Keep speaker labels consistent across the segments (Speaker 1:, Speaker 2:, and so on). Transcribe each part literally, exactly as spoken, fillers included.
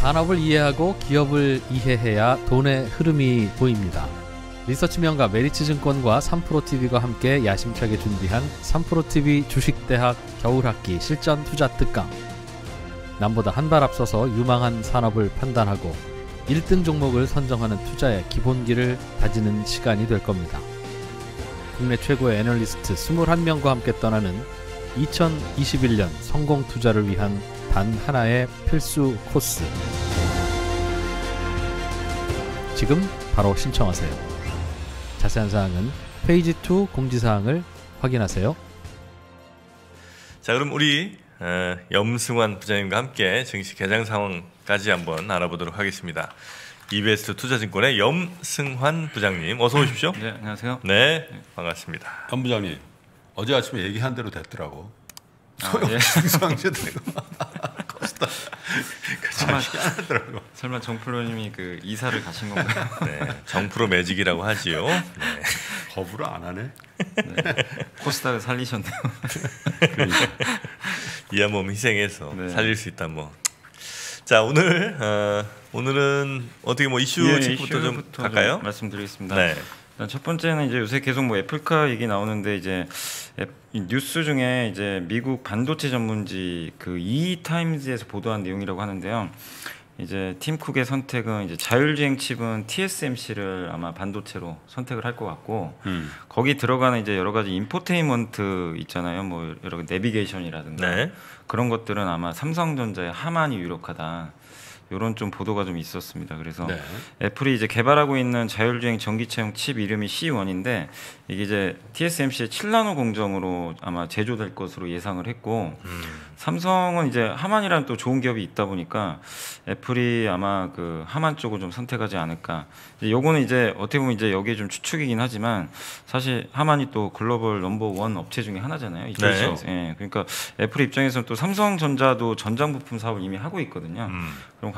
Speaker 1: 산업을 이해하고 기업을 이해해야 돈의 흐름이 보입니다. 리서치 명가 메리츠증권과 삼프로티비가 함께 야심차게 준비한 삼프로티비 주식대학 겨울학기 실전 투자 특강. 남보다 한 발 앞서서 유망한 산업을 판단하고 일 등 종목을 선정하는 투자의 기본기를 다지는 시간이 될 겁니다. 국내 최고의 애널리스트 이십일 명과 함께 떠나는 이천이십일 년 성공 투자를 위한 단 하나의 필수 코스. 지금 바로 신청하세요. 자세한 사항은 페이지 이 공지사항을 확인하세요.
Speaker 2: 자, 그럼 우리 어, 염승환 부장님과 함께 증시 개장 상황까지 한번 알아보도록 하겠습니다. 이비에스 투자증권의 염승환 부장님, 어서 오십시오.
Speaker 3: 네, 안녕하세요.
Speaker 2: 네, 반갑습니다.
Speaker 4: 염 부장님, 어제 아침에 얘기한 대로 됐더라고.
Speaker 3: 아, 예.
Speaker 4: 중상제되고 코스닥
Speaker 3: 설마,
Speaker 4: 하더라고.
Speaker 3: 설마 정프로님이 그 이사를 가신 건가요?
Speaker 2: 네, 정프로 매직이라고 하지요. 네.
Speaker 4: 거부를 안 하네.
Speaker 3: 네. 코스닥을 살리셨네요.
Speaker 2: 그러니까. 이 한 몸 희생해서
Speaker 3: 네.
Speaker 2: 살릴 수 있다 뭐. 자, 오늘 어, 오늘은 어떻게 뭐 이슈
Speaker 3: 예,
Speaker 2: 짚부터 좀
Speaker 3: 이슈부터
Speaker 2: 갈까요?
Speaker 3: 좀 말씀드리겠습니다.
Speaker 2: 네.
Speaker 3: 일단 첫 번째는 이제 요새 계속 뭐 애플카 얘기 나오는데 이제 뉴스 중에 이제 미국 반도체 전문지 그 이 타임즈에서 보도한 내용이라고 하는데요. 이제 팀 쿡의 선택은 이제 자율주행 칩은 티에스엠씨를 아마 반도체로 선택을 할 것 같고 음. 거기 들어가는 이제 여러 가지 인포테인먼트 있잖아요. 뭐 여러 가지 내비게이션이라든가
Speaker 2: 네.
Speaker 3: 그런 것들은 아마 삼성전자의 하만이 유력하다. 이런 좀 보도가 좀 있었습니다. 그래서 네. 애플이 이제 개발하고 있는 자율주행 전기차용 칩 이름이 씨 원인데 이게 이제 티에스엠씨의 칠 나노 공정으로 아마 제조될 것으로 예상을 했고 음. 삼성은 이제 하만이라는 또 좋은 기업이 있다 보니까 애플이 아마 그 하만 쪽을 좀 선택하지 않을까. 요거는 이제 어떻게 보면 이제 여기에 좀 추측이긴 하지만 사실 하만이 또 글로벌 넘버 원 업체 중에 하나잖아요. 이
Speaker 2: 네.
Speaker 3: 예, 그러니까 애플 입장에서는 또 삼성전자도 전장 부품 사업을 이미 하고 있거든요. 음. 그런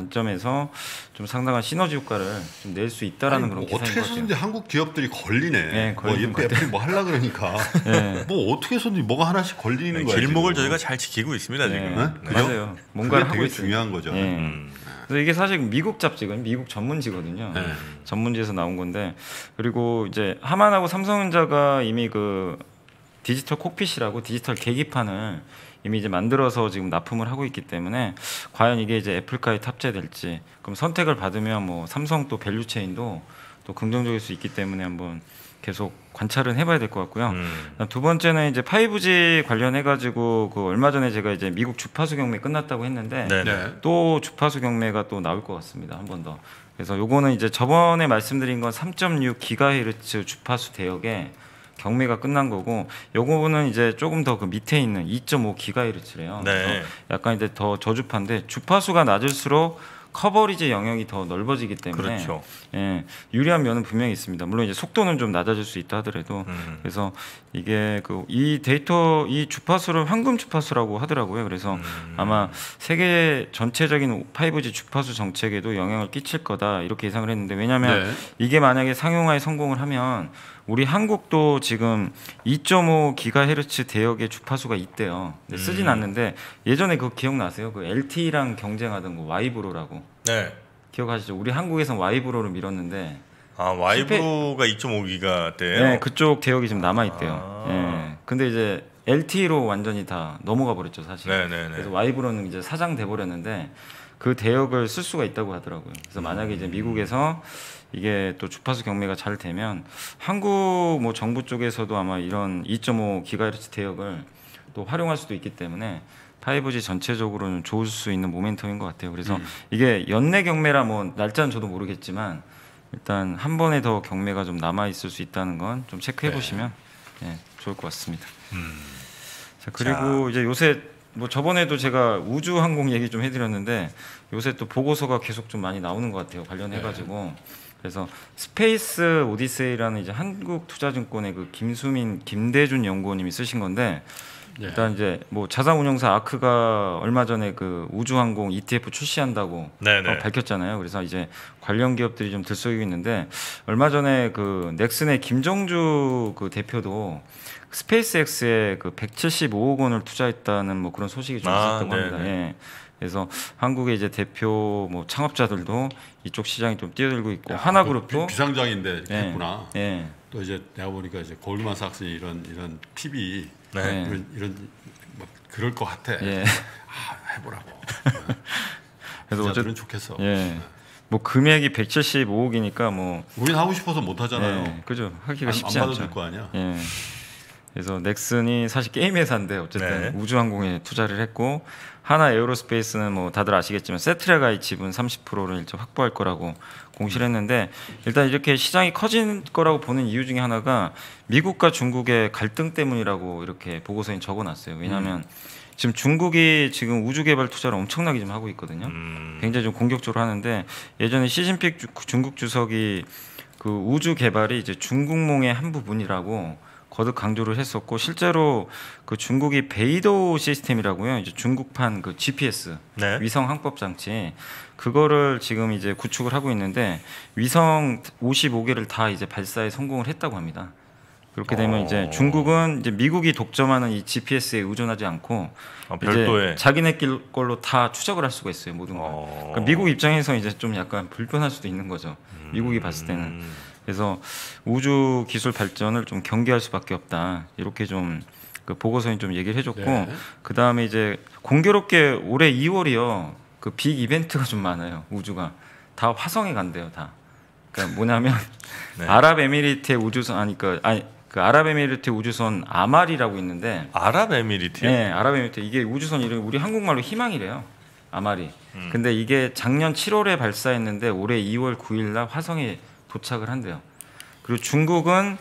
Speaker 3: 관점에서 좀 상당한 시너지 효과를 좀 낼 수 있다라는
Speaker 4: 아니,
Speaker 3: 그런
Speaker 4: 뭐
Speaker 3: 기사인 것 같아요.
Speaker 4: 어떻게 해서든지 한국 기업들이 걸리네.
Speaker 3: 네,
Speaker 4: 뭐 애플이 뭐 하려 그러니까. 네. 뭐 어떻게 해서든지 뭐가 하나씩 걸리는
Speaker 2: 네,
Speaker 4: 거야.
Speaker 2: 길목을
Speaker 4: 지금.
Speaker 2: 저희가 잘 지키고 있습니다.
Speaker 3: 네.
Speaker 2: 지금.
Speaker 4: 네?
Speaker 3: 맞아요. 뭔가를 하고
Speaker 4: 되게
Speaker 3: 있어요.
Speaker 4: 중요한 거죠.
Speaker 3: 네.
Speaker 4: 음.
Speaker 3: 그래서 이게 사실 미국 잡지거든요. 미국 전문지거든요.
Speaker 4: 네.
Speaker 3: 전문지에서 나온 건데 그리고 이제 하만하고 삼성전자가 이미 그 디지털 콕핏이라고 디지털 계기판을 이미 이제 만들어서 지금 납품을 하고 있기 때문에 과연 이게 이제 애플카에 탑재될지 그럼 선택을 받으면 뭐 삼성 또 밸류체인도 또 긍정적일 수 있기 때문에 한번 계속 관찰은 해봐야 될 것 같고요. 음. 두 번째는 이제 파이브지 관련해 가지고 그 얼마 전에 제가 이제 미국 주파수 경매 끝났다고 했는데 네네. 또 주파수 경매가 또 나올 것 같습니다. 한 번 더. 그래서 요거는 이제 저번에 말씀드린 건 삼 점 육 기가헤르츠 주파수 대역에 경매가 끝난 거고 요거는 이제 조금 더 그 밑에 있는 이 점 오 기가헤르츠래요.
Speaker 2: 네.
Speaker 3: 그래서 약간 이제 더 저주파인데 주파수가 낮을수록 커버리지 영역이 더 넓어지기 때문에
Speaker 2: 그렇죠.
Speaker 3: 예, 유리한 면은 분명히 있습니다. 물론 이제 속도는 좀 낮아질 수 있다 하더라도
Speaker 2: 음.
Speaker 3: 그래서 이게 그 이 데이터 이 주파수를 황금 주파수라고 하더라고요. 그래서 음. 아마 세계 전체적인 파이브지 주파수 정책에도 영향을 끼칠 거다 이렇게 예상을 했는데 왜냐하면 네. 이게 만약에 상용화에 성공을 하면 우리 한국도 지금 이 점 오 기가헤르츠 대역의 주파수가 있대요. 음. 쓰진 않는데 예전에 그거 기억나세요? 그 엘티이랑 경쟁하던 거 와이브로라고.
Speaker 2: 네.
Speaker 3: 기억하시죠? 우리 한국에선 와이브로를 밀었는데
Speaker 2: 아 와이브로가 이 점 오 기가대요?
Speaker 3: 네, 그쪽 대역이 지금 남아 있대요. 아. 네. 근데 이제 엘티이로 완전히 다 넘어가 버렸죠, 사실.
Speaker 2: 네네네.
Speaker 3: 그래서 와이브로는 이제 사장돼 버렸는데 그 대역을 쓸 수가 있다고 하더라고요. 그래서 만약에 이제 미국에서 이게 또 주파수 경매가 잘 되면 한국 뭐 정부 쪽에서도 아마 이런 이 점 오 기가헤르츠 대역을 또 활용할 수도 있기 때문에 파이브지 전체적으로는 좋을 수 있는 모멘텀인 것 같아요. 그래서 음. 이게 연내 경매라 뭐 날짜는 저도 모르겠지만 일단 한 번에 더 경매가 좀 남아 있을 수 있다는 건 좀 체크해 보시면 네. 네, 좋을 것 같습니다. 음. 자, 그리고 자. 이제 요새 뭐 저번에도 제가 우주항공 얘기 좀 해드렸는데 요새 또 보고서가 계속 좀 많이 나오는 것 같아요. 관련해가지고. 네. 그래서 스페이스 오디세이라는 이제 한국투자증권의 그 김수민, 김대준 연구원님이 쓰신 건데 네. 일단 이제 뭐 자산운용사 아크가 얼마 전에 그 우주항공 이티에프 출시한다고 어, 밝혔잖아요. 그래서 이제 관련 기업들이 좀 들썩이고 있는데 얼마 전에 그 넥슨의 김정주 그 대표도 스페이스X에 그 백칠십오억 원을 투자했다는 뭐 그런 소식이 좀 있었다고 아, 합니다. 예. 그래서 한국의 이제 대표 뭐 창업자들도 이쪽 시장에 좀 뛰어들고 있고, 하나그룹도
Speaker 4: 비, 비상장인데
Speaker 3: 예,
Speaker 4: 했구나.
Speaker 3: 예.
Speaker 4: 또 이제 내가 보니까 이제 골드만삭스 이런 이런 피비
Speaker 2: 네.
Speaker 4: 이런 이런 뭐 그럴 것 같아.
Speaker 3: 예.
Speaker 4: 아, 해보라고.
Speaker 3: 그래서
Speaker 4: 어쨌든
Speaker 3: 어쨌든
Speaker 4: 좋겠어.
Speaker 3: 예. 뭐 금액이 백칠십오억이니까 뭐
Speaker 4: 우린 하고 싶어서 못 하잖아요.
Speaker 3: 예, 그죠. 하기가
Speaker 4: 안,
Speaker 3: 쉽지
Speaker 4: 안
Speaker 3: 않죠.
Speaker 4: 받아줄 거 아니야.
Speaker 3: 예. 그래서 넥슨이 사실 게임 회사인데 어쨌든
Speaker 2: 네.
Speaker 3: 우주항공에 투자를 했고, 하나 에어로스페이스는 뭐 다들 아시겠지만 세트레가의 지분 삼십 퍼센트를 일단 확보할 거라고 공시를 했는데, 일단 이렇게 시장이 커진 거라고 보는 이유 중에 하나가 미국과 중국의 갈등 때문이라고 이렇게 보고서에 적어놨어요. 왜냐하면 음. 지금 중국이 지금 우주 개발 투자를 엄청나게 좀 하고 있거든요. 음. 굉장히 좀 공격적으로 하는데, 예전에 시진핑 주, 중국 주석이 그 우주 개발이 이제 중국몽의 한 부분이라고 거듭 강조를 했었고, 실제로 그 중국이 베이도 시스템이라고요. 이제 중국판 그 지피에스
Speaker 2: 네.
Speaker 3: 위성 항법 장치, 그거를 지금 이제 구축을 하고 있는데 위성 오십오 개를 다 이제 발사에 성공을 했다고 합니다. 그렇게 되면
Speaker 2: 오.
Speaker 3: 이제 중국은 이제 미국이 독점하는 이 지피에스에 의존하지 않고
Speaker 2: 아, 별도의
Speaker 3: 이제 자기네 걸로 다 추적을 할 수가 있어요, 모든 걸. 그러니까 미국 입장에서 이제 좀 약간 불편할 수도 있는 거죠.
Speaker 2: 음.
Speaker 3: 미국이 봤을 때는. 그래서 우주 기술 발전을 좀 경계할 수밖에 없다, 이렇게 좀 그 보고서에 좀 얘기를 해줬고,
Speaker 4: 네.
Speaker 3: 그 다음에 이제 공교롭게 올해 이월이요, 그 빅 이벤트가 좀 많아요. 우주가 다 화성에 간대요, 다. 그러니까 뭐냐면
Speaker 2: 네.
Speaker 3: 아랍에미리트의 우주선 아니 그 아니 그 아랍에미리트 우주선 아말이라고 있는데,
Speaker 2: 아랍에미리트요?
Speaker 3: 네, 아랍에미리트 이게 우주선 이름이 우리 한국말로 희망이래요, 아말이.
Speaker 2: 음.
Speaker 3: 근데 이게 작년 칠월에 발사했는데 올해 이월 구일 날 화성에 도착을 한대요. 그리고 중국은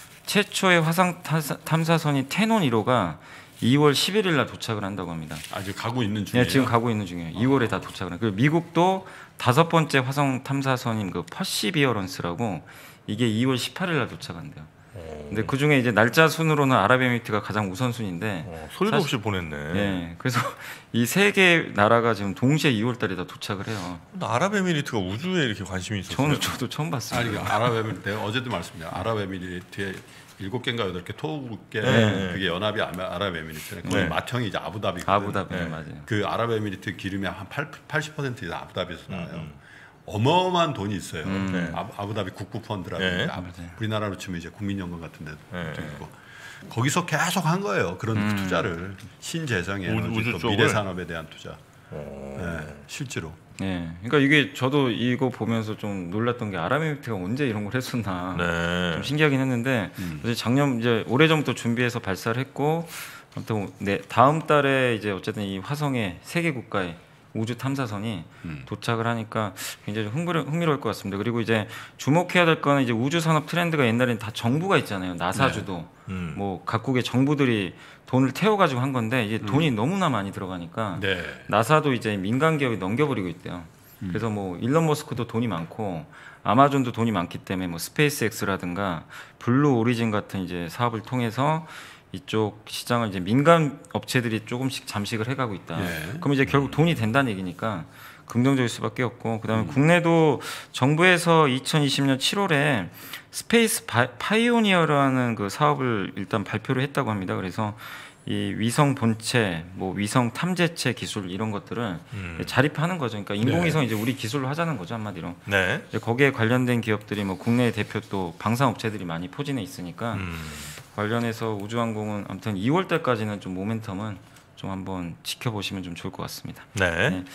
Speaker 3: 최초의 화성 탐사선이 테논 일 호가 이월 십일일 날 도착을 한다고 합니다.
Speaker 4: 아직 가고 있는 중이에요.
Speaker 3: 네, 지금 가고 있는 중이에요. 이월에 다 도착을 해요. 그리고 미국도 다섯 번째 화성 탐사선인 그 퍼시비어런스라고 이게 이월 십팔일 날 도착한대요. 근데 그 중에 이제 날짜 순으로는 아랍에미리트가 가장 우선순위인데
Speaker 2: 어, 소리도 없이 보냈네.
Speaker 3: 예, 그래서 이 세 개 나라가 지금 동시에 이월 달에 다 도착을 해요.
Speaker 2: 아랍에미리트가 우주에 이렇게 관심이 있었어요?
Speaker 3: 저는 저도 처음 봤어요.
Speaker 4: 아니 아랍에미리트 어제도 말씀드렸죠. 아랍에미리트에 일곱 개인가 여덟 개 토국계
Speaker 3: 네.
Speaker 4: 그게 연합이 아랍에미리트네. 거기
Speaker 2: 네.
Speaker 4: 맏형이 이제 아부다비거든.
Speaker 3: 아부다비
Speaker 2: 네.
Speaker 3: 맞아요.
Speaker 4: 그 아랍에미리트 기름이 한 팔십 퍼센트 이상 아부다비에서 나와요.
Speaker 2: 음, 음.
Speaker 4: 어마어마한 돈이 있어요.
Speaker 3: 음.
Speaker 2: 네.
Speaker 4: 아부, 아부다비 국부 펀드라고
Speaker 2: 네.
Speaker 4: 아, 우리나라로 치면 이제 국민연금 같은 데도
Speaker 2: 네.
Speaker 4: 있고 거기서 계속 한 거예요. 그런
Speaker 3: 음.
Speaker 4: 투자를 신재생에
Speaker 2: 우주- 우주
Speaker 4: 또
Speaker 2: 쪽을?
Speaker 4: 미래 산업에 대한 투자.
Speaker 2: 어.
Speaker 4: 네, 실제로.
Speaker 3: 네, 그러니까 이게 저도 이거 보면서 좀 놀랐던 게 아랍에미리트가 언제 이런 걸 했었나
Speaker 2: 네.
Speaker 3: 좀 신기하긴 했는데,
Speaker 4: 음.
Speaker 3: 이제 작년 이제 오래 전부터 준비해서 발사를 했고, 아무튼 네, 다음 달에 이제 어쨌든 이 화성에 세 개 국가의 우주 탐사선이
Speaker 4: 음. 도착을
Speaker 3: 도착을 하니까 굉장히 흥미로, 흥미로울 것 같습니다. 그리고 이제 주목해야 될 거는 이제 우주 산업 트렌드가 옛날에는 다 정부가 있잖아요. 나사 주도
Speaker 2: 음.
Speaker 3: 뭐 각국의 정부들이 돈을 태워가지고 한 건데 이제 돈이 너무나 많이 들어가니까
Speaker 4: 네.
Speaker 3: 나사도 이제 민간 기업이 넘겨버리고 있대요.
Speaker 4: 음.
Speaker 3: 그래서 뭐 일론 머스크도 돈이 많고 아마존도 돈이 많기 때문에 뭐 스페이스엑스라든가 블루 오리진 같은 이제 사업을 통해서 이쪽 시장을 이제 민간 업체들이 조금씩 잠식을 해가고 있다.
Speaker 4: 예.
Speaker 3: 그럼 이제 결국 돈이 된다는 얘기니까 긍정적일 수밖에 없고, 그다음에 음. 국내도 정부에서 이천이십년 칠월에 스페이스 바, 파이오니어라는 그 사업을 일단 발표를 했다고 합니다. 그래서 이 위성 본체, 뭐 위성 탐재체 기술 이런 것들을
Speaker 2: 음.
Speaker 3: 자립하는 거죠. 그러니까 인공위성 이제 우리 기술로 하자는 거죠, 한마디로.
Speaker 2: 네.
Speaker 3: 이제 거기에 관련된 기업들이 뭐 국내 대표 또 방산 업체들이 많이 포진해 있으니까
Speaker 2: 음.
Speaker 3: 관련해서 우주항공은 아무튼 이월 달까지는 좀 모멘텀은 좀 한번 지켜보시면 좀 좋을 것 같습니다.
Speaker 2: 네.
Speaker 3: 네.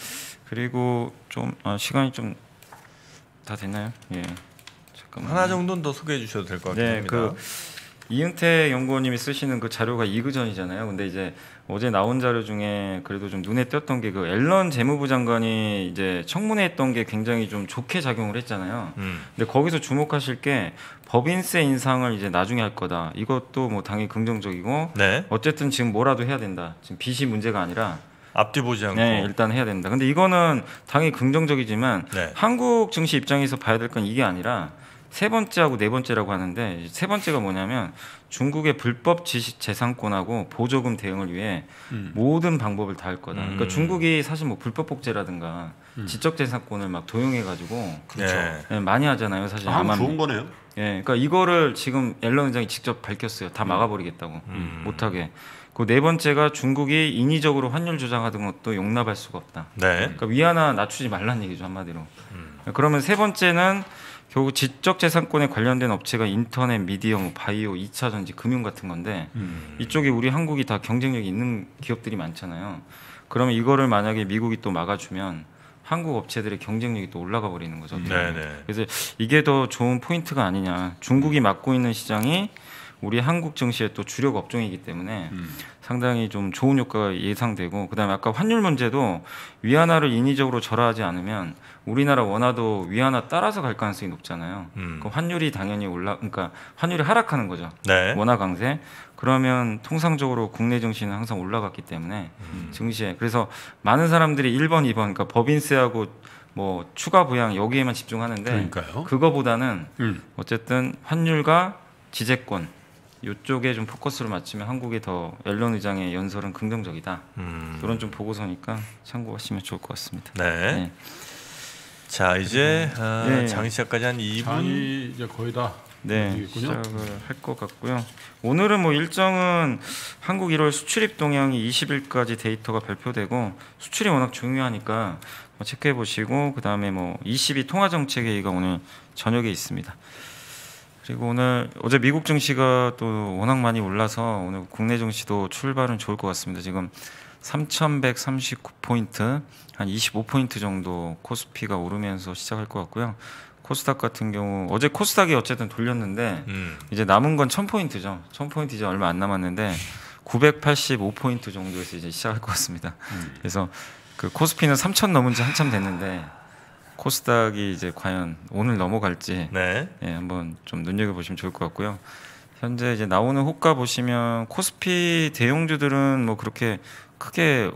Speaker 3: 그리고 좀 아, 시간이 좀 다 됐나요? 예. 잠깐만.
Speaker 2: 하나 정도는 더 소개해 주셔도 될 것 같긴
Speaker 3: 네,
Speaker 2: 합니다.
Speaker 3: 그 이은태 연구원님이 쓰시는 그 자료가 이그전이잖아요. 근데 이제 어제 나온 자료 중에 그래도 좀 눈에 띄었던 게 그 앨런 재무부 장관이 이제 청문회 했던 게 굉장히 좀 좋게 작용을 했잖아요.
Speaker 2: 음.
Speaker 3: 근데 거기서 주목하실 게 법인세 인상을 이제 나중에 할 거다. 이것도 뭐 당연히 긍정적이고,
Speaker 2: 네.
Speaker 3: 어쨌든 지금 뭐라도 해야 된다. 지금 빚이 문제가 아니라
Speaker 2: 앞뒤 보지 않고.
Speaker 3: 네, 일단 해야 된다. 근데 이거는 당연히 긍정적이지만
Speaker 2: 네.
Speaker 3: 한국 증시 입장에서 봐야 될 건 이게 아니라 세 번째하고 네 번째라고 하는데, 세 번째가 뭐냐면 중국의 불법 지식 재산권하고 보조금 대응을 위해
Speaker 4: 음.
Speaker 3: 모든 방법을 다 할 거다. 그러니까
Speaker 2: 음.
Speaker 3: 중국이 사실 뭐 불법 복제라든가 음. 지적재산권을 막 도용해가지고
Speaker 2: 그렇죠.
Speaker 3: 네, 많이 하잖아요. 사실
Speaker 4: 아,
Speaker 3: 암암리.
Speaker 4: 좋은 거네요.
Speaker 3: 예, 그러니까 이거를 지금 앨런 의장이 직접 밝혔어요. 다 막아버리겠다고
Speaker 2: 음.
Speaker 3: 못하게. 그 네 번째가 중국이 인위적으로 환율 조장하던 것도 용납할 수가 없다.
Speaker 2: 네.
Speaker 3: 그러니까 위안화 낮추지 말라는 얘기죠 한마디로.
Speaker 2: 음.
Speaker 3: 그러면 세 번째는 결국 지적재산권에 관련된 업체가 인터넷, 미디어, 뭐 바이오, 이 차 전지, 금융 같은 건데
Speaker 2: 음.
Speaker 3: 이쪽에 우리 한국이 다 경쟁력이 있는 기업들이 많잖아요. 그러면 이거를 만약에 미국이 또 막아주면 한국 업체들의 경쟁력이 또 올라가 버리는 거죠.
Speaker 2: 네네.
Speaker 3: 그래서 이게 더 좋은 포인트가 아니냐. 중국이 맡고 있는 시장이 우리 한국 증시의 또 주력 업종이기 때문에
Speaker 4: 음.
Speaker 3: 상당히 좀 좋은 효과가 예상되고, 그다음에 아까 환율 문제도 위안화를 인위적으로 절하하지 않으면 우리나라 원화도 위안화 따라서 갈 가능성이 높잖아요.
Speaker 2: 음.
Speaker 3: 그럼 환율이 당연히 올라, 그러니까 환율이 하락하는 거죠.
Speaker 2: 네.
Speaker 3: 원화 강세. 그러면 통상적으로 국내 증시는 항상 올라갔기 때문에
Speaker 2: 음.
Speaker 3: 증시에, 그래서 많은 사람들이 일 번, 이 번, 그러니까 법인세하고 뭐 추가 부양 여기에만 집중하는데
Speaker 4: 그러니까요.
Speaker 3: 그거보다는
Speaker 4: 음.
Speaker 3: 어쨌든 환율과 지재권 이쪽에 좀 포커스를 맞추면 한국의 더 앨런 의장의 연설은 긍정적이다.
Speaker 2: 음.
Speaker 3: 이런 좀 보고서니까 참고하시면 좋을 것 같습니다.
Speaker 2: 네.
Speaker 3: 네.
Speaker 2: 자 이제 어,
Speaker 3: 네.
Speaker 2: 장이 시작까지 한 이 분.
Speaker 4: 장이 이제 거의 다
Speaker 3: 네,
Speaker 4: 되겠군요.
Speaker 3: 시작을 할 것 같고요. 오늘은 뭐 일정은 한국 일월 수출입 동향이 이십 일까지 데이터가 발표되고 수출이 워낙 중요하니까 뭐 체크해 보시고, 그 다음에 뭐 이십이 통화정책회의가 오늘 저녁에 있습니다. 그리고 오늘 어제 미국 증시가 또 워낙 많이 올라서 오늘 국내 증시도 출발은 좋을 것 같습니다. 지금 삼천백삼십구 포인트, 한 이십오 포인트 정도 코스피가 오르면서 시작할 것 같고요. 코스닥 같은 경우 어제 코스닥이 어쨌든 돌렸는데
Speaker 2: 음.
Speaker 3: 이제 남은 건 천 포인트죠. 천 포인트 이제 얼마 안 남았는데 구백팔십오 포인트 정도에서 이제 시작할 것 같습니다.
Speaker 4: 음.
Speaker 3: 그래서 그 코스피는 삼천 넘은 지 한참 됐는데 코스닥이 이제 과연 오늘 넘어갈지
Speaker 2: 네.
Speaker 3: 예, 한번 좀 눈여겨 보시면 좋을 것 같고요. 현재 이제 나오는 호가 보시면 코스피 대형주들은 뭐 그렇게 크게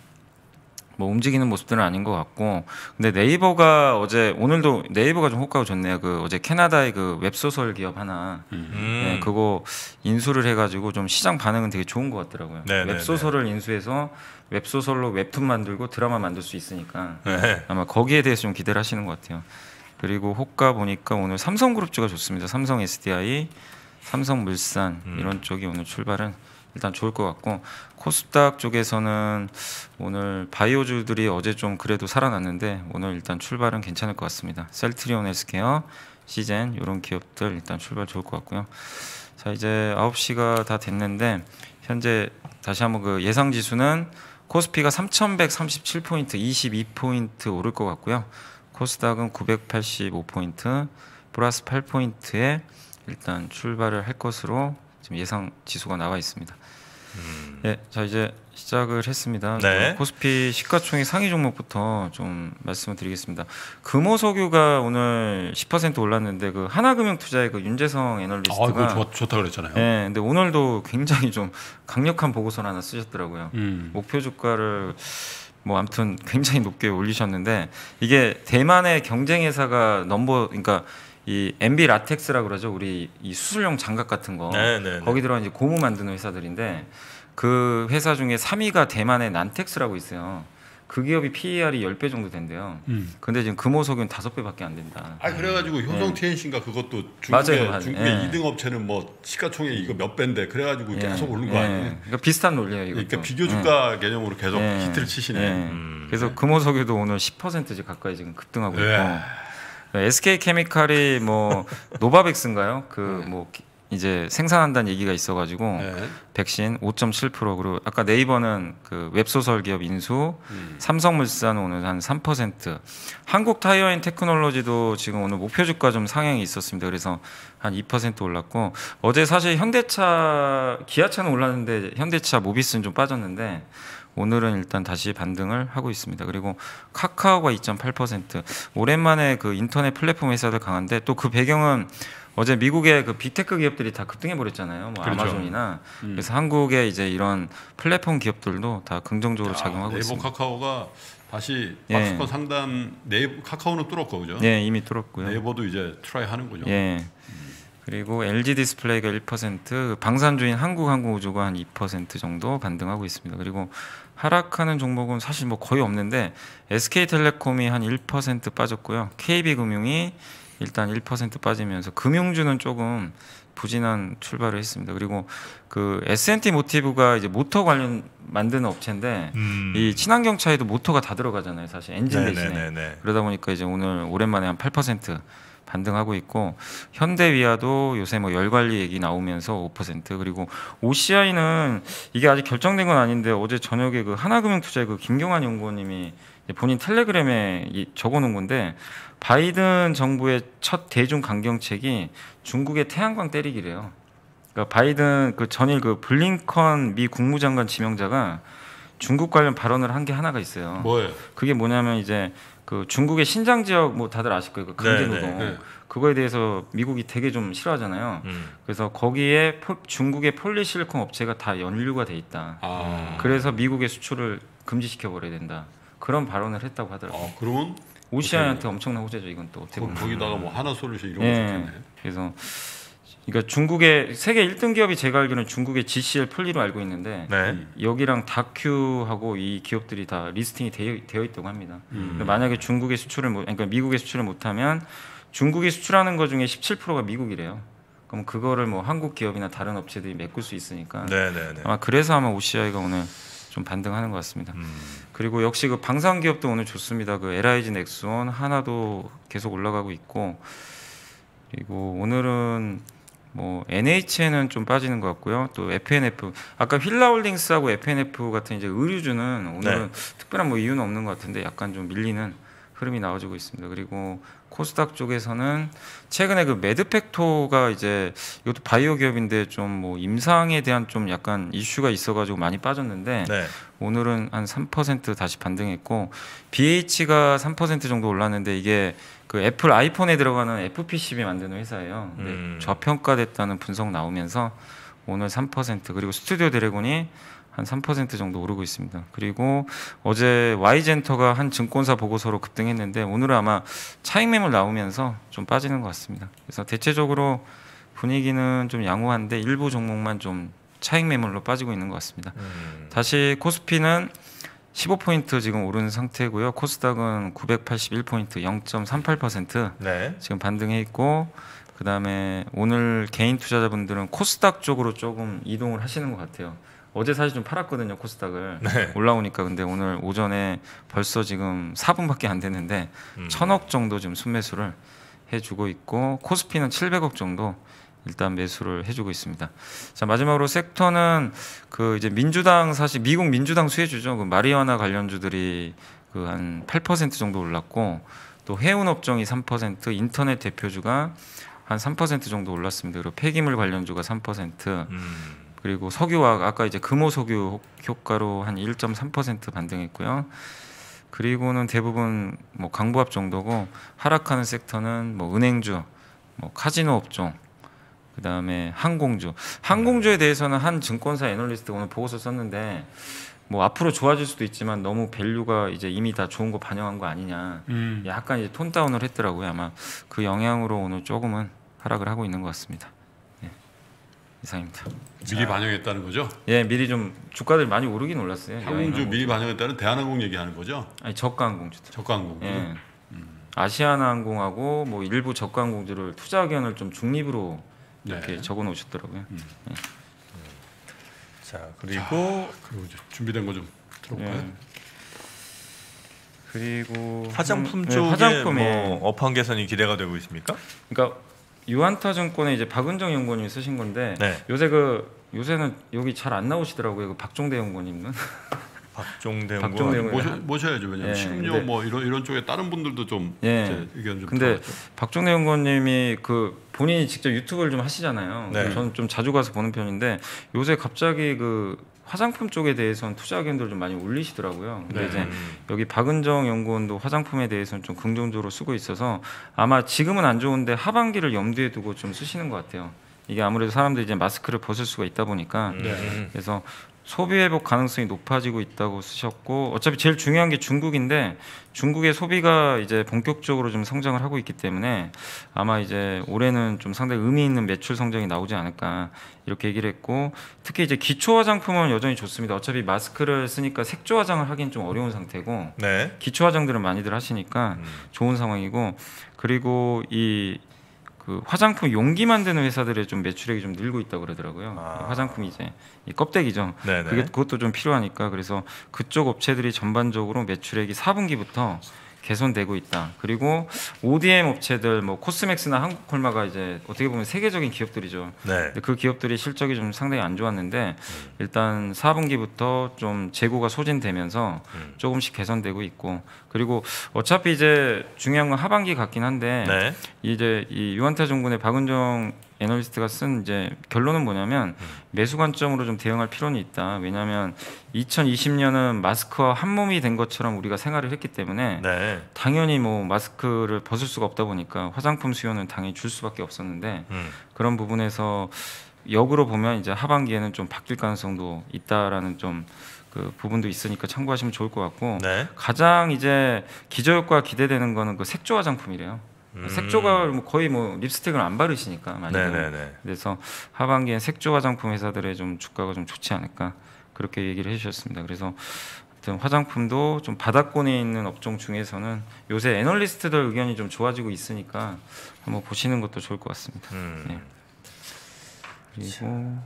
Speaker 3: 뭐 움직이는 모습들은 아닌 것 같고, 근데 네이버가 어제 오늘도 네이버가 좀 호가가 좋네요. 그 어제 캐나다의 그 웹소설 기업 하나
Speaker 2: 음.
Speaker 3: 네, 그거 인수를 해가지고 좀 시장 반응은 되게 좋은 것 같더라고요.
Speaker 2: 네네네.
Speaker 3: 웹소설을 인수해서 웹소설로 웹툰 만들고 드라마 만들 수 있으니까
Speaker 2: 네.
Speaker 3: 아마 거기에 대해서 좀 기대를 하시는 것 같아요. 그리고 호가 보니까 오늘 삼성그룹주가 좋습니다. 삼성 에스디아이, 삼성물산
Speaker 2: 음.
Speaker 3: 이런 쪽이 오늘 출발은 일단 좋을 것 같고, 코스닥 쪽에서는 오늘 바이오주들이 어제 좀 그래도 살아났는데 오늘 일단 출발은 괜찮을 것 같습니다. 셀트리온 헬스케어, 시젠 이런 기업들 일단 출발 좋을 것 같고요. 자 이제 아홉 시가 다 됐는데 현재 다시 한번 그 예상 지수는 코스피가 삼천백삼십칠 포인트, 이십이 포인트 오를 것 같고요. 코스닥은 구백팔십오 포인트 플러스 팔 포인트에 일단 출발을 할 것으로 지금 예상 지수가 나와 있습니다.
Speaker 2: 음.
Speaker 3: 네, 자 이제 시작을 했습니다.
Speaker 2: 네.
Speaker 3: 코스피 시가총액 상위 종목부터 좀 말씀을 드리겠습니다. 금호석유가 오늘 십 퍼센트 올랐는데 그 하나금융투자의 그 윤재성 애널리스트가
Speaker 4: 아, 그거 좋, 좋다 그랬잖아요.
Speaker 3: 네, 근데 오늘도 굉장히 좀 강력한 보고서를 하나 쓰셨더라고요.
Speaker 4: 음.
Speaker 3: 목표 주가를 뭐 아무튼 굉장히 높게 올리셨는데 이게 대만의 경쟁 회사가 넘버, 그러니까 이 엠비 라텍스라 그러죠. 우리 이 수술용 장갑 같은 거
Speaker 2: 네네네.
Speaker 3: 거기 들어간 이제 고무 만드는 회사들인데 그 회사 중에 삼 위가 대만의 난텍스라고 있어요. 그 기업이 피이알이 십 배 정도 된대요.
Speaker 4: 음.
Speaker 3: 근데 지금 금호석유는 다섯 배밖에 안 된다.
Speaker 4: 아 그래가지고 효성
Speaker 3: 네.
Speaker 4: 티엔씨인가 그것도
Speaker 3: 맞아요,
Speaker 4: 중국의
Speaker 3: 맞아요.
Speaker 4: 중국의
Speaker 3: 예.
Speaker 4: 이 등 업체는 뭐 시가총액 이거 몇 배인데 그래가지고 계속 오르는 거
Speaker 3: 예.
Speaker 4: 아니에요?
Speaker 3: 그러니까 비슷한 논리예요. 이것도.
Speaker 4: 그러니까 비교 주가 개념으로 계속
Speaker 3: 예.
Speaker 4: 히트를 치시네.
Speaker 3: 예.
Speaker 2: 음.
Speaker 3: 그래서 금호석유도 오늘 십 퍼센트 가까이 지금 급등하고 있고.
Speaker 4: 예.
Speaker 3: 에스케이케미칼이 뭐 노바백스인가요? 그 뭐 이제 생산한다는 얘기가 있어가지고
Speaker 4: 예.
Speaker 3: 백신 오 점 칠 퍼센트, 그리고 아까 네이버는 그 웹소설 기업 인수,
Speaker 4: 음.
Speaker 3: 삼성물산 오늘 한 삼 퍼센트, 한국 타이어앤 테크놀로지도 지금 오늘 목표 주가 좀 상향이 있었습니다. 그래서 한 이 퍼센트 올랐고, 어제 사실 현대차, 기아차는 올랐는데 현대차 모비스는 좀 빠졌는데 오늘은 일단 다시 반등을 하고 있습니다. 그리고 카카오가 이 점 팔 퍼센트, 오랜만에 그 인터넷 플랫폼 회사들 강한데 또 그 배경은 어제 미국의 그 빅테크 기업들이 다 급등해 버렸잖아요. 뭐
Speaker 4: 그렇죠.
Speaker 3: 아마존이나.
Speaker 4: 음.
Speaker 3: 그래서 한국의 이제 이런 플랫폼 기업들도 다 긍정적으로
Speaker 4: 야,
Speaker 3: 작용하고
Speaker 4: 네이버
Speaker 3: 있습니다.
Speaker 4: 카카오가 다시
Speaker 3: 예.
Speaker 4: 박스권 상단 네이버 카카오는 뚫었고 그죠?
Speaker 3: 예, 이미 뚫었고요.
Speaker 4: 네이버도 이제 트라이 하는군요.
Speaker 3: 예. 그리고 엘지 디스플레이가 일 퍼센트, 방산주인 한국항공우주가 한 이 퍼센트 정도 반등하고 있습니다. 그리고 하락하는 종목은 사실 뭐 거의 없는데 에스케이텔레콤이 한 일 퍼센트 빠졌고요. 케이비금융이 일단 일 퍼센트 빠지면서 금융주는 조금 부진한 출발을 했습니다. 그리고 그 에스엔티 모티브가 이제 모터 관련 만드는 업체인데
Speaker 2: 음.
Speaker 3: 이 친환경 차에도 모터가 다 들어가잖아요. 사실 엔진 대신에.
Speaker 2: 네네네네.
Speaker 3: 그러다 보니까 이제 오늘 오랜만에 한 팔 퍼센트 반등하고 있고 현대위아도 요새 뭐 열관리 얘기 나오면서 오 퍼센트 그리고 오씨아이는 이게 아직 결정된 건 아닌데 어제 저녁에 그 하나금융투자의 그 김경환 연구원님이 본인 텔레그램에 적어놓은 건데 바이든 정부의 첫 대중 강경책이 중국의 태양광 때리기래요. 그러니까 바이든 그 전일 그 블링컨 미 국무장관 지명자가 중국 관련 발언을 한 게 하나가 있어요.
Speaker 4: 뭐예요?
Speaker 3: 그게 뭐냐면 이제 그 중국의 신장 지역 뭐 다들 아실 거예요. 그 강제
Speaker 2: 네,
Speaker 3: 노동.
Speaker 4: 네, 네.
Speaker 3: 그거에 대해서 미국이 되게 좀 싫어하잖아요.
Speaker 2: 음.
Speaker 3: 그래서 거기에 포, 중국의 폴리실리콘 업체가 다 연루가 돼 있다.
Speaker 4: 아,
Speaker 3: 그래서 미국의 수출을 금지시켜 버려야 된다. 그런 발언을 했다고 하더라고요.
Speaker 4: 어, 그러면
Speaker 3: 오씨아이한테 엄청난 호재죠. 이건 또 어떻게
Speaker 4: 거,
Speaker 3: 보면.
Speaker 4: 거기다가 뭐 하나솔루션 이런 거
Speaker 3: 예.
Speaker 4: 좋겠네.
Speaker 3: 그래서 그러니까 중국의 세계 일 등 기업이 제가 알기로는 중국의 지씨엘 폴리로 알고 있는데
Speaker 2: 네.
Speaker 3: 여기랑 다큐하고 이 기업들이 다 리스팅이 되어, 되어 있다고 합니다.
Speaker 4: 음.
Speaker 3: 근데 만약에 중국의 수출을 못, 그러니까 미국의 수출을 못하면 중국이 수출하는 것 중에 십칠 퍼센트가 미국이래요. 그럼 그거를 뭐 한국 기업이나 다른 업체들이 메꿀 수 있으니까
Speaker 2: 네네네.
Speaker 3: 아마 그래서 아마 오씨아이가 오늘 좀 반등하는 것 같습니다.
Speaker 2: 음.
Speaker 3: 그리고 역시 그 방산 기업도 오늘 좋습니다. 그 엘아이지 넥스원 하나도 계속 올라가고 있고 그리고 오늘은 뭐 엔에이치엔은 좀 빠지는 것 같고요. 또 에프엔에프 아까 휠라홀딩스하고 에프엔에프 같은 이제 의류주는 오늘은
Speaker 2: 네.
Speaker 3: 특별한 뭐 이유는 없는 것 같은데 약간 좀 밀리는 흐름이 나와주고 있습니다. 그리고 코스닥 쪽에서는 최근에 그 매드팩토가 이제 이것도 바이오 기업인데 좀 뭐 임상에 대한 좀 약간 이슈가 있어가지고 많이 빠졌는데
Speaker 2: 네.
Speaker 3: 오늘은 한 삼 퍼센트 다시 반등했고 비에이치가 삼 퍼센트 정도 올랐는데 이게 그 애플 아이폰에 들어가는 에프피씨비 만드는 회사예요. 근데
Speaker 2: 음.
Speaker 3: 저평가됐다는 분석 나오면서 오늘 삼 퍼센트 그리고 스튜디오 드래곤이 한 삼 퍼센트 정도 오르고 있습니다. 그리고 어제 Y젠터가 한 증권사 보고서로 급등했는데 오늘은 아마 차익 매물 나오면서 좀 빠지는 것 같습니다. 그래서 대체적으로 분위기는 좀 양호한데 일부 종목만 좀 차익 매물로 빠지고 있는 것 같습니다.
Speaker 2: 음.
Speaker 3: 다시 코스피는 십오 포인트 지금 오른 상태고요. 코스닥은 구백팔십일 포인트 영 점 삼팔 퍼센트
Speaker 2: 네.
Speaker 3: 지금 반등해 있고 그다음에 오늘 개인 투자자분들은 코스닥 쪽으로 조금 이동을 하시는 것 같아요. 어제 사실 좀 팔았거든요. 코스닥을
Speaker 2: 네.
Speaker 3: 올라오니까 근데 오늘 오전에 벌써 지금 사 분밖에 안 됐는데
Speaker 2: 음.
Speaker 3: 천억 정도 지금 순매수를 해주고 있고 코스피는 칠백억 정도 일단 매수를 해주고 있습니다. 자 마지막으로 섹터는 그 이제 민주당 사실 미국 민주당 수혜주죠. 그 마리화나 관련주들이 그 한 팔 퍼센트 정도 올랐고 또 해운업종이 삼 퍼센트, 인터넷 대표주가 한 삼 퍼센트 정도 올랐습니다. 그리고 폐기물 관련주가 삼 퍼센트,
Speaker 2: 음.
Speaker 3: 그리고 석유와 아까 이제 금호석유 효과로 한 일 점 삼 퍼센트 반등했고요. 그리고는 대부분 뭐 강보합 정도고 하락하는 섹터는 뭐 은행주, 뭐 카지노 업종. 그 다음에 항공주. 항공주에 대해서는 한 증권사 애널리스트가 오늘 보고서 썼는데 뭐 앞으로 좋아질 수도 있지만 너무 밸류가 이제 이미 다 좋은 거 반영한 거 아니냐.
Speaker 4: 음.
Speaker 3: 약간 이제 톤 다운을 했더라고요. 아마 그 영향으로 오늘 조금은 하락을 하고 있는 것 같습니다. 예, 이상입니다.
Speaker 4: 미리 반영했다는 거죠?
Speaker 3: 예, 미리 좀 주가들 많이 오르긴 올랐어요.
Speaker 4: 항공주 미리 반영했다는 대한항공 얘기하는 거죠?
Speaker 3: 아니 저가 항공주.
Speaker 4: 저가항공.
Speaker 3: 예. 아시아나항공하고 뭐 일부 저가 항공주를 투자 의견을 좀 중립으로 이렇게
Speaker 4: 네.
Speaker 3: 적어 놓으셨더라고요.
Speaker 2: 자 그리고
Speaker 4: 그리고 이제 준비된 거 좀 들어볼까요?
Speaker 3: 예. 그리고
Speaker 2: 화장품
Speaker 3: 네,
Speaker 2: 쪽에
Speaker 3: 화장품에
Speaker 2: 뭐 업황 개선이 기대가 되고 있습니까?
Speaker 3: 그러니까 유한타증권에 이제 박은정 연구원님이 쓰신 건데
Speaker 2: 네.
Speaker 3: 요새 그 요새는 여기 잘 안 나오시더라고요. 그 박종대 연구원님은.
Speaker 2: 박종대
Speaker 3: 박종대
Speaker 2: 연구원.
Speaker 3: 연구원.
Speaker 4: 모셔, 모셔야죠. 왜냐면
Speaker 3: 예,
Speaker 4: 식음료
Speaker 3: 근데-
Speaker 4: 뭐 이런 이런 쪽에 다른 분들도 좀
Speaker 3: 예.
Speaker 4: 이제 의견 좀
Speaker 3: 근데
Speaker 4: 들어봤죠.
Speaker 3: 박종대 연구원님이 그 본인이 직접 유튜브를 좀 하시잖아요.
Speaker 2: 네.
Speaker 3: 저는 좀 자주 가서 보는 편인데 요새 갑자기 그 화장품 쪽에 대해서는 투자 의견들 좀 많이 올리시더라고요. 근데
Speaker 4: 네.
Speaker 3: 이제 여기 박은정 연구원도 화장품에 대해서는 좀 긍정적으로 쓰고 있어서 아마 지금은 안 좋은데 하반기를 염두에 두고 좀 쓰시는 것 같아요. 이게 아무래도 사람들이 이제 마스크를 벗을 수가 있다 보니까
Speaker 2: 네.
Speaker 3: 그래서 소비 회복 가능성이 높아지고 있다고 쓰셨고 어차피 제일 중요한 게 중국인데 중국의 소비가 이제 본격적으로 좀 성장을 하고 있기 때문에 아마 이제 올해는 좀 상당히 의미 있는 매출 성장이 나오지 않을까 이렇게 얘기를 했고 특히 이제 기초 화장품은 여전히 좋습니다. 어차피 마스크를 쓰니까 색조 화장을 하기는 좀 어려운 상태고
Speaker 2: 네.
Speaker 3: 기초 화장들은 많이들 하시니까
Speaker 2: 음.
Speaker 3: 좋은 상황이고 그리고 이 그 화장품 용기 만드는 회사들의 좀 매출액이 좀 늘고 있다고 그러더라고요.
Speaker 2: 아.
Speaker 3: 화장품이 이제 이 껍데기죠.
Speaker 2: 네네.
Speaker 3: 그게 그것도 좀 필요하니까 그래서 그쪽 업체들이 전반적으로 매출액이 사 분기부터 개선되고 있다. 그리고 오디엠 업체들 뭐 코스맥스나 한국콜마가 이제 어떻게 보면 세계적인 기업들이죠.
Speaker 2: 네.
Speaker 3: 근데 그 기업들이 실적이 좀 상당히 안 좋았는데 일단 사 분기부터 좀 재고가 소진되면서
Speaker 2: 음.
Speaker 3: 조금씩 개선되고 있고 그리고 어차피 이제 중요한 건 하반기 같긴 한데
Speaker 2: 네.
Speaker 3: 이제 이 유한타증권의 박은정 애널리스트가 쓴 이제 결론은 뭐냐면 매수 관점으로 좀 대응할 필요는 있다. 왜냐하면 이천이십 년은 마스크와 한 몸이 된 것처럼 우리가 생활을 했기 때문에
Speaker 2: 네.
Speaker 3: 당연히 뭐 마스크를 벗을 수가 없다 보니까 화장품 수요는 당연히 줄 수밖에 없었는데
Speaker 2: 음.
Speaker 3: 그런 부분에서 역으로 보면 이제 하반기에는 좀 바뀔 가능성도 있다라는 좀 그 부분도 있으니까 참고하시면 좋을 것 같고
Speaker 2: 네.
Speaker 3: 가장 이제 기저효과 기대되는 거는 그 색조 화장품이래요.
Speaker 2: 음.
Speaker 3: 색조가 뭐 거의 뭐 립스틱을 안 바르시니까 많이.
Speaker 2: 네네네.
Speaker 3: 그래서 하반기엔 색조 화장품 회사들의 좀 주가가 좀 좋지 않을까 그렇게 얘기를 해주셨습니다. 그래서 아무튼 화장품도 좀 바닥권에 있는 업종 중에서는 요새 애널리스트들 의견이 좀 좋아지고 있으니까 한번 보시는 것도 좋을 것 같습니다.
Speaker 2: 음.
Speaker 3: 네. 그리고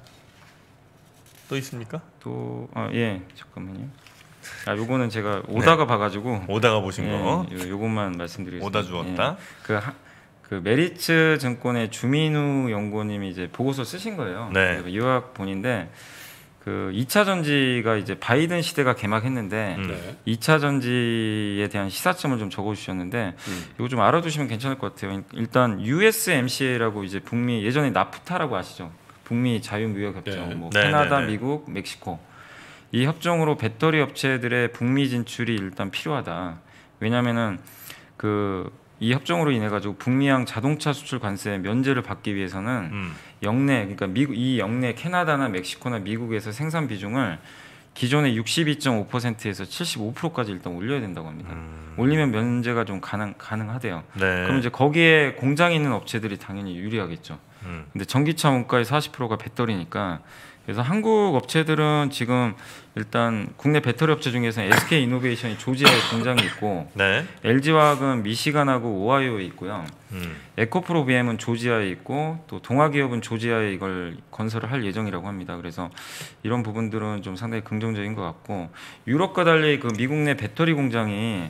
Speaker 2: 또 있습니까?
Speaker 3: 또 아, 예 잠깐만요. 아 요거는 제가 오다가
Speaker 2: 네.
Speaker 3: 봐가지고
Speaker 2: 오다가 보신 거.
Speaker 3: 예, 요, 요것만 말씀드리겠습니다.
Speaker 2: 오다 주었다.
Speaker 3: 예. 그, 하, 그 메리츠 증권의 주민우 연구원님이 이제 보고서 쓰신 거예요.
Speaker 2: 네.
Speaker 3: 요약 본인데 그 이 차 전지가 이제 바이든 시대가 개막했는데
Speaker 2: 음.
Speaker 4: 네.
Speaker 3: 이 차 전지에 대한 시사점을 좀 적어주셨는데
Speaker 4: 음.
Speaker 3: 이거 좀 알아두시면 괜찮을 것 같아요. 일단 유에스엠씨에이라고 이제 북미 예전에 나프타라고 아시죠? 북미 자유무역협정,
Speaker 4: 네.
Speaker 3: 뭐
Speaker 2: 네,
Speaker 3: 캐나다,
Speaker 2: 네, 네.
Speaker 3: 미국, 멕시코 이 협정으로 배터리 업체들의 북미 진출이 일단 필요하다. 왜냐하면은 그 이 협정으로 인해 가지고 북미향 자동차 수출 관세 면제를 받기 위해서는
Speaker 2: 음.
Speaker 3: 영내 그러니까 미국 이 영내 캐나다나 멕시코나 미국에서 생산 비중을 기존의 육십이 점 오 퍼센트에서 칠십오 퍼센트까지 일단 올려야 된다고 합니다.
Speaker 2: 음.
Speaker 3: 올리면 면제가 좀 가능 가능하대요.
Speaker 2: 네.
Speaker 3: 그럼 이제 거기에 공장이 있는 업체들이 당연히 유리하겠죠.
Speaker 2: 음.
Speaker 3: 근데 전기차 원가의 사십 퍼센트가 배터리니까 그래서 한국 업체들은 지금 일단 국내 배터리 업체 중에서는 에스케이 이노베이션이 조지아에 공장이 있고
Speaker 2: 네.
Speaker 3: 엘지화학은 미시간하고 오하이오에 있고요.
Speaker 2: 음.
Speaker 3: 에코프로 비엠은 조지아에 있고 또 동아기업은 조지아에 이걸 건설을 할 예정이라고 합니다. 그래서 이런 부분들은 좀 상당히 긍정적인 것 같고 유럽과 달리 그 미국 내 배터리 공장이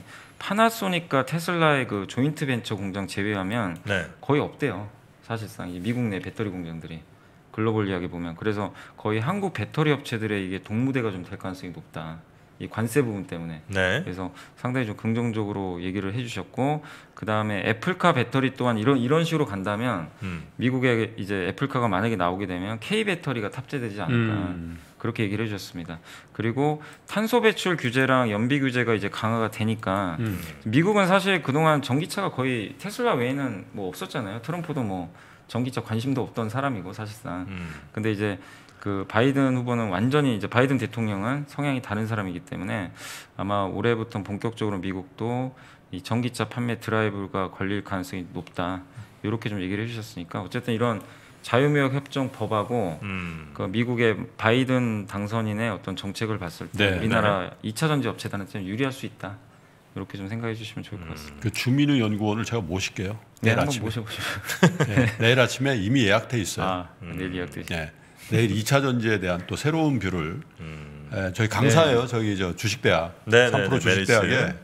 Speaker 3: 파나소닉과 테슬라의 그 조인트 벤처 공장 제외하면
Speaker 2: 네.
Speaker 3: 거의 없대요. 사실상 이 미국 내 배터리 공장들이 글로벌 이야기 보면 그래서 거의 한국 배터리 업체들의 이게 동무대가 좀 될 가능성이 높다. 이 관세 부분 때문에.
Speaker 2: 네.
Speaker 3: 그래서 상당히 좀 긍정적으로 얘기를 해주셨고 그 다음에 애플카 배터리 또한 이런 이런 식으로 간다면
Speaker 2: 음.
Speaker 3: 미국에 이제 애플카가 만약에 나오게 되면 K 배터리가 탑재되지 않을까
Speaker 4: 음.
Speaker 3: 그렇게 얘기를 해주셨습니다. 그리고 탄소 배출 규제랑 연비 규제가 이제 강화가 되니까
Speaker 4: 음.
Speaker 3: 미국은 사실 그동안 전기차가 거의 테슬라 외에는 뭐 없었잖아요. 트럼프도 뭐 전기차 관심도 없던 사람이고 사실상.
Speaker 2: 음.
Speaker 3: 근데 이제 그 바이든 후보는 완전히 이제 바이든 대통령은 성향이 다른 사람이기 때문에 아마 올해부터 본격적으로 미국도 이 전기차 판매 드라이브가 걸릴 가능성이 높다. 이렇게 좀 얘기를 해주셨으니까 어쨌든 이런 자유무역 협정 법하고
Speaker 2: 음.
Speaker 3: 그 미국의 바이든 당선인의 어떤 정책을 봤을 때
Speaker 4: 네,
Speaker 3: 우리나라 이 차 전지 업체단한테 유리할 수 있다. 이렇게 좀 생각해 주시면 좋을 것 같습니다.
Speaker 4: 그 주민우 연구원을 제가 모실게요.
Speaker 3: 네,
Speaker 4: 내일
Speaker 3: 한번
Speaker 4: 아침에.
Speaker 3: 모셔보시죠.
Speaker 4: 네, 내일 아침에 이미 예약돼 있어요.
Speaker 3: 아, 내일 예약되시.
Speaker 4: 네. 내일 이 차 전지에 대한 또 새로운 뷰를
Speaker 2: 음.
Speaker 4: 에, 저희 강사예요. 저기 저 주식대학
Speaker 2: 네,
Speaker 4: 삼 프로
Speaker 2: 네, 네,
Speaker 4: 주식대학에
Speaker 2: 메리츠.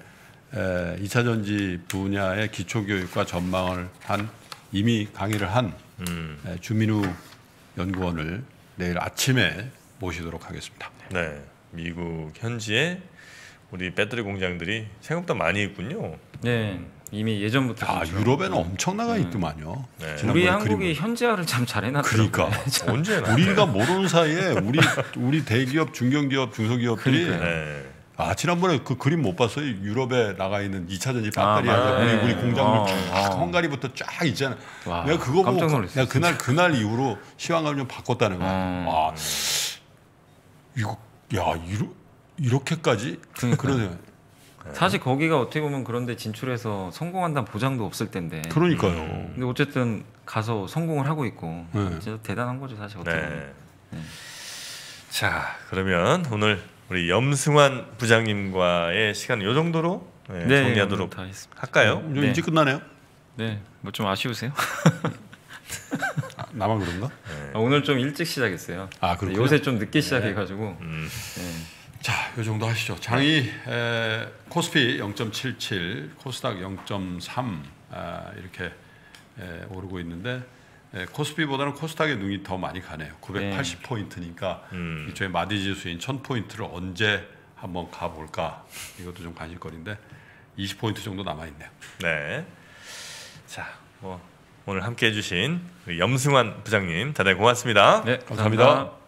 Speaker 4: 에, 이 차 전지 분야의 기초 교육과 전망을 한 이미 강의를 한
Speaker 2: 음.
Speaker 4: 에, 주민우 연구원을 내일 아침에 모시도록 하겠습니다.
Speaker 2: 네. 미국 현지에 우리 배터리 공장들이 생각보다 많이 있군요.
Speaker 3: 네, 이미 예전부터.
Speaker 4: 아
Speaker 3: 좀
Speaker 4: 유럽에는 엄청 나가
Speaker 3: 음.
Speaker 4: 있더만요.
Speaker 2: 네.
Speaker 4: 지난번에
Speaker 3: 우리 한국이
Speaker 4: 그림을.
Speaker 3: 현지화를 참 잘해놨더라고요.
Speaker 4: 그러니까
Speaker 2: 언제나.
Speaker 4: 우리가 모르는 사이에 우리 우리 대기업, 중견기업, 중소기업들이
Speaker 3: 그러니까요.
Speaker 2: 네.
Speaker 4: 아 지난번에 그 그림 못 봤어요? 유럽에 나가 있는 이 차 전지
Speaker 3: 아,
Speaker 4: 배터리에
Speaker 3: 맞아요.
Speaker 4: 우리
Speaker 3: 네.
Speaker 4: 우리 공장들
Speaker 3: 어,
Speaker 4: 쫙
Speaker 3: 어.
Speaker 4: 헝가리부터 쫙 있잖아.
Speaker 3: 와,
Speaker 4: 내가 그거 보고
Speaker 3: 깜짝 놀랐어요,
Speaker 4: 내가 그날 그날 이후로 시황감을 좀 바꿨다는 거야.
Speaker 3: 어.
Speaker 4: 와 이거 야 이러, 이렇게까지 그러네요.
Speaker 3: 사실 거기가 어떻게 보면 그런데 진출해서 성공한다는 보장도 없을 텐데.
Speaker 4: 그러니까요.
Speaker 3: 근데 어쨌든 가서 성공을 하고 있고
Speaker 4: 네.
Speaker 3: 진짜 대단한 거죠 사실 어떻게 보면.
Speaker 2: 네.
Speaker 3: 네.
Speaker 2: 자, 그러면 오늘 우리 염승환 부장님과의 시간은 이 정도로 네,
Speaker 3: 네,
Speaker 2: 정리하도록
Speaker 3: 오늘 다 했습니다.
Speaker 2: 할까요?
Speaker 4: 좀
Speaker 3: 네.
Speaker 4: 일찍 끝나네요.
Speaker 3: 네, 뭐 좀 아쉬우세요?
Speaker 4: 아, 나만 그런가?
Speaker 3: 아, 오늘 좀 일찍 시작했어요.
Speaker 4: 아
Speaker 3: 네,
Speaker 4: 그렇군요.
Speaker 3: 요새 좀 늦게 시작해가지고.
Speaker 2: 음.
Speaker 3: 네.
Speaker 4: 자, 이 정도 하시죠. 장이 에, 코스피 영 점 칠칠, 코스닥 영 점 삼 아, 이렇게 에, 오르고 있는데 에, 코스피보다는 코스닥의 눈이 더 많이 가네요. 구백팔십 포인트니까
Speaker 2: 음.
Speaker 4: 이쪽에 마디 지수인 천 포인트를 언제 한번 가볼까? 이것도 좀 관심거리인데 이십 포인트 정도 남아 있네요.
Speaker 2: 네. 자, 뭐 오늘 함께 해주신 염승환 부장님 대단히 고맙습니다.
Speaker 3: 네,
Speaker 4: 감사합니다.
Speaker 3: 감사합니다.